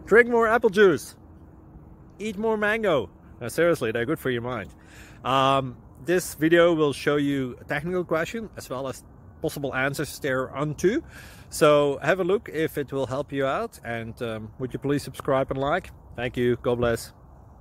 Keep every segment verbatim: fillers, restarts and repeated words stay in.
Drink more apple juice. Eat more mango. No, seriously, they're good for your mind. Um, this video will show you a technical question as well as possible answers thereunto. So have a look if it will help you out, and um, would you please subscribe and like? Thank you. God bless.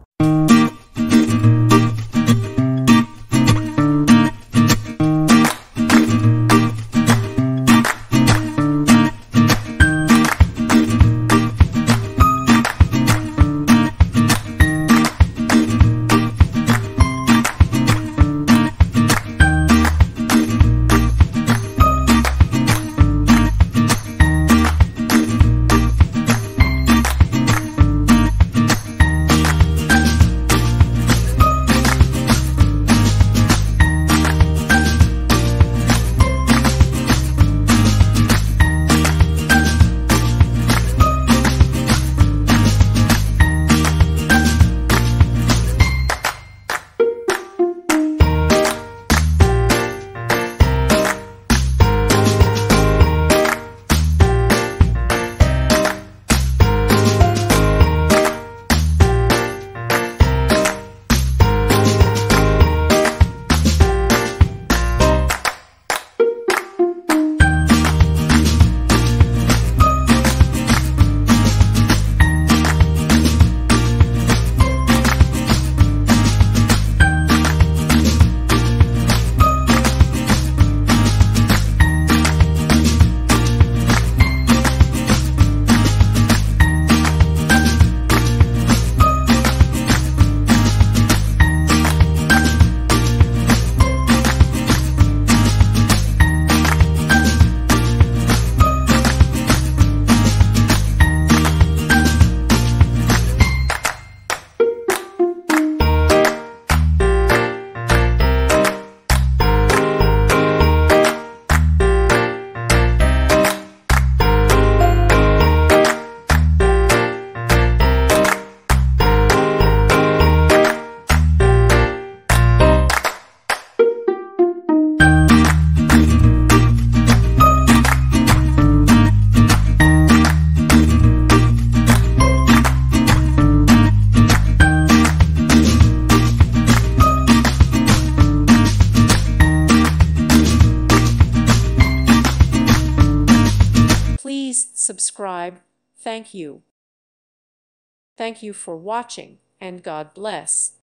Please subscribe. Thank you. Thank you for watching, and God bless.